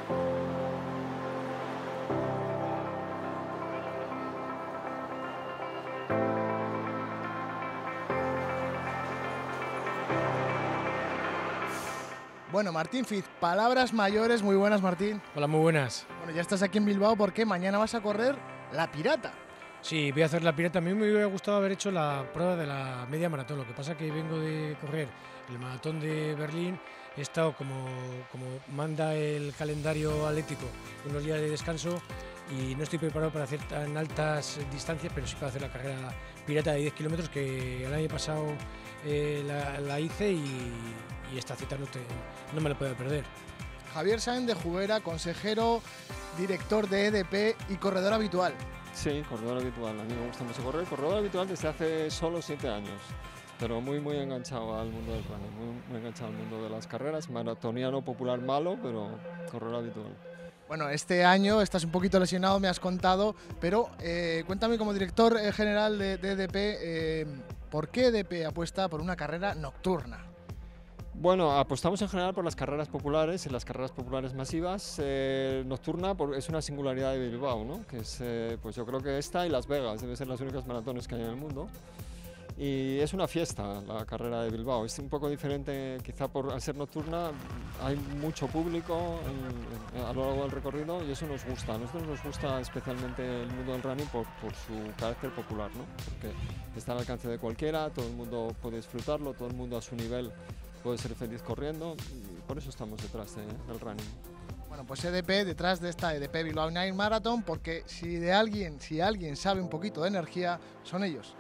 Bueno, Martín Fiz, palabras mayores, muy buenas, Martín. Hola, muy buenas. Bueno, ya estás aquí en Bilbao porque mañana vas a correr la Pirata. Sí, voy a hacer la Pirata. A mí me hubiera gustado haber hecho la prueba de la media maratón. Lo que pasa es que vengo de correr el maratón de Berlín. He estado como manda el calendario atlético, unos días de descanso, y no estoy preparado para hacer tan altas distancias, pero sí para hacer la carrera Pirata de 10 kilómetros que el año pasado la hice y esta cita no me la puedo perder. Javier Sáenz de Jubera, consejero, director de EDP y corredor habitual. Sí, corredor habitual. A mí me gusta mucho correr. Corredor habitual desde hace solo 7 años, pero muy enganchado al mundo del running, muy enganchado al mundo de las carreras. Maratoniano popular malo, pero corredor habitual. Bueno, este año estás un poquito lesionado, me has contado, pero cuéntame como director general de EDP, ¿por qué EDP apuesta por una carrera nocturna? Bueno, apostamos en general por las carreras populares y las carreras populares masivas. Nocturna es una singularidad de Bilbao, ¿no? Que es, pues yo creo que esta y Las Vegas deben ser las únicas maratones que hay en el mundo. Y es una fiesta la carrera de Bilbao. Es un poco diferente, quizá al ser nocturna hay mucho público a lo largo del recorrido y eso nos gusta. A nosotros nos gusta especialmente el mundo del running por su carácter popular, ¿no? Porque está al alcance de cualquiera, todo el mundo puede disfrutarlo, todo el mundo a su nivel puede ser feliz corriendo y por eso estamos detrás del running. Bueno, pues EDP detrás de esta EDP Bilbao Night Marathon, porque si alguien sabe un poquito de energía, son ellos.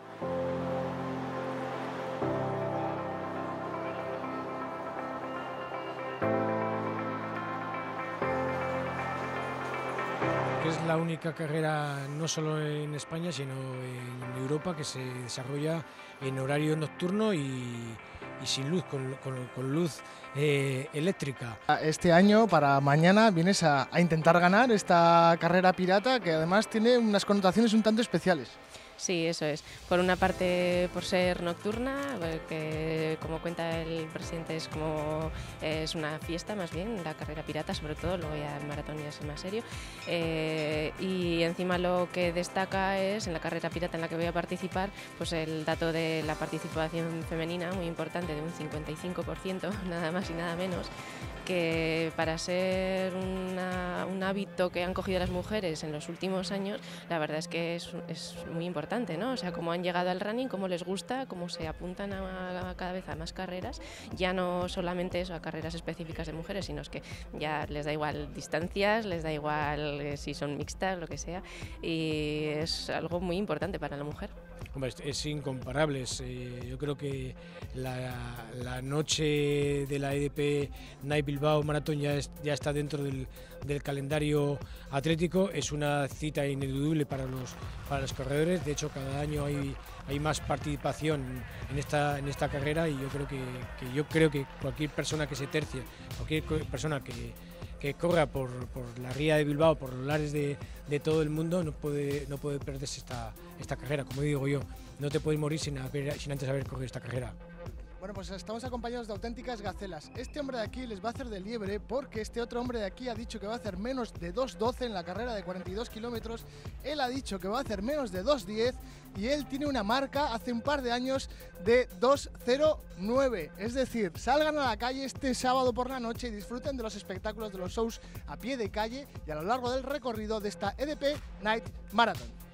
Es la única carrera no solo en España sino en Europa que se desarrolla en horario nocturno y sin luz, con luz eléctrica. Este año, para mañana, vienes a intentar ganar esta carrera pirata que además tiene unas connotaciones un tanto especiales. Sí, eso es. Por una parte, por ser nocturna, que como cuenta el presidente es una fiesta más bien, la carrera pirata sobre todo, luego ya el maratón ya es más serio. Y encima lo que destaca es, en la carrera pirata en la que voy a participar, pues el dato de la participación femenina, muy importante, de un 55%, nada más y nada menos, que para ser un hábito que han cogido las mujeres en los últimos años, la verdad es que es muy importante, ¿no? O sea, cómo han llegado al running, cómo les gusta, cómo se apuntan a cada vez a más carreras, ya no solamente eso, a carreras específicas de mujeres, sino es que ya les da igual distancias, les da igual si son mixtas, lo que sea, y es algo muy importante para la mujer. Hombre, es incomparable. Yo creo que la noche de la EDP Night Bilbao Marathon ya está dentro del calendario atlético. Es una cita ineludible para los corredores. De hecho, cada año hay más participación en esta carrera y yo creo que cualquier persona que se tercie, cualquier persona que corra por la ría de Bilbao, por los lares de todo el mundo, no puede perderse esta carrera. Como digo yo, no te puedes morir sin antes haber corrido esta carrera. Bueno, pues estamos acompañados de auténticas gacelas. Este hombre de aquí les va a hacer de liebre porque este otro hombre de aquí ha dicho que va a hacer menos de 2:12 en la carrera de 42 kilómetros. Él ha dicho que va a hacer menos de 2:10 y él tiene una marca hace un par de años de 2:09. Es decir, salgan a la calle este sábado por la noche y disfruten de los espectáculos de los shows a pie de calle y a lo largo del recorrido de esta EDP Night Marathon.